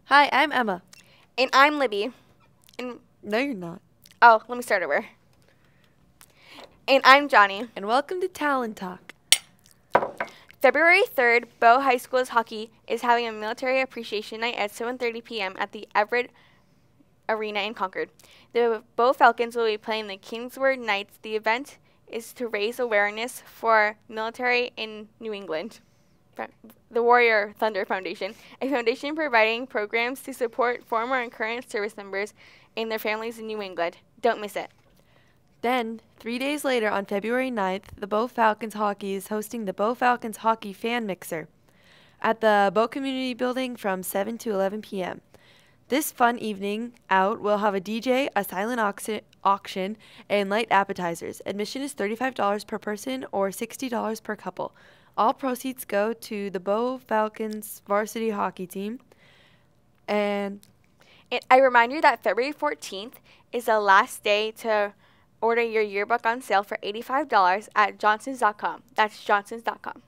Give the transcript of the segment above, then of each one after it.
Hi, I'm Emma. And I'm Libby. And No, you're not. oh, let me start over. And I'm Johnny. And welcome to Talent Talk. February 3rd, Bow High School's hockey is having a military appreciation night at 7:30 p.m. at the Everett Arena in Concord. The Bow Falcons will be playing the Kingsword Knights. The event is to raise awareness for military in New England. The Warrior Thunder Foundation, a foundation providing programs to support former and current service members and their families in New England. Don't miss it. Then, 3 days later on February 9th, the Bow Falcons Hockey is hosting the Bow Falcons Hockey Fan Mixer at the Bow Community Building from 7 to 11 p.m. This fun evening out will have a DJ, a silent auction, and light appetizers. Admission is $35 per person or $60 per couple. All proceeds go to the Bow Falcons varsity hockey team. And I remind you that February 14th is the last day to order your yearbook on sale for $85 at johnsons.com. That's johnsons.com.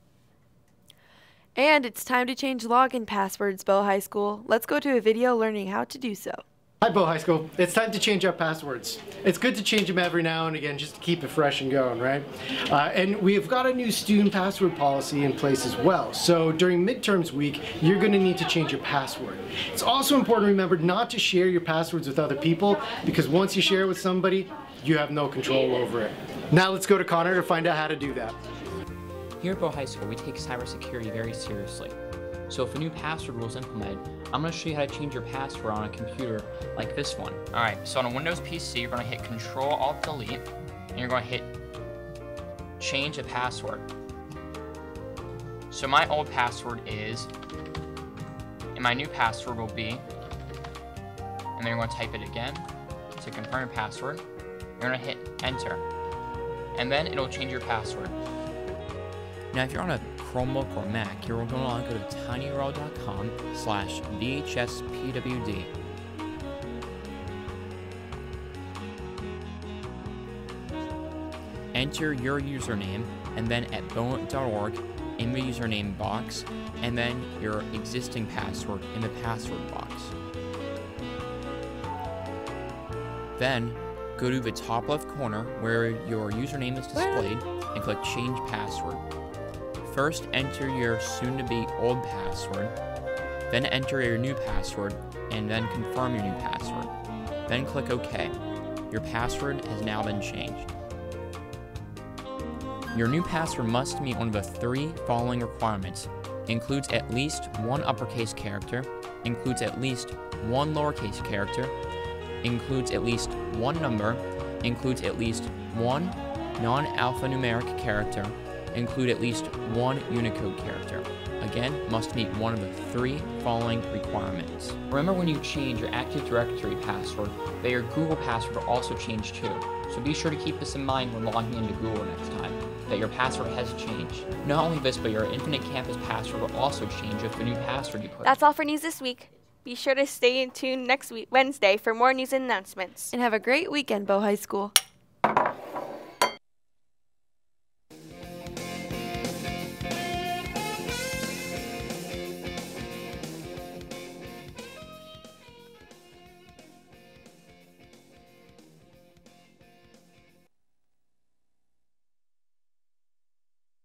And it's time to change login passwords, Bow High School. Let's go to a video learning how to do so. Hi Bow High School. It's time to change our passwords. It's good to change them every now and again just to keep it fresh and going, right? And we've got a new student password policy in place as well. So during midterms week, you're going to need to change your password. It's also important to remember not to share your passwords with other people because once you share it with somebody, you have no control over it. Now let's go to Connor to find out how to do that. Here at Bow High School, we take cybersecurity very seriously. So if a new password rule is implemented, I'm going to show you how to change your password on a computer like this one. Alright, so on a Windows PC, you're going to hit Control-Alt-Delete, and you're going to hit Change a Password. So my old password is, and my new password will be, and then you're going to type it again to confirm your password. You're going to hit Enter, and then it'll change your password. Now, if you're on a Chromebook or Mac, you're going to want to go to tinyurl.com/VHSPWD. Enter your username, and then at bow.org in the username box, and then your existing password in the password box. Then, go to the top left corner where your username is displayed and click Change Password. First, enter your soon-to-be old password, then enter your new password, and then confirm your new password. Then click OK. Your password has now been changed. Your new password must meet one of the 3 following requirements. Includes at least 1 uppercase character, includes at least 1 lowercase character, includes at least 1 number, includes at least 1 non-alphanumeric character, include at least 1 Unicode character. Again, must meet one of the 3 following requirements. Remember when you change your Active Directory password, that your Google password will also change too. So be sure to keep this in mind when logging into Google next time, that your password has changed. Not only this, but your Infinite Campus password will also change with the new password you put. That's all for news this week. Be sure to stay tuned next week, Wednesday, for more news and announcements. And have a great weekend, Bow High School.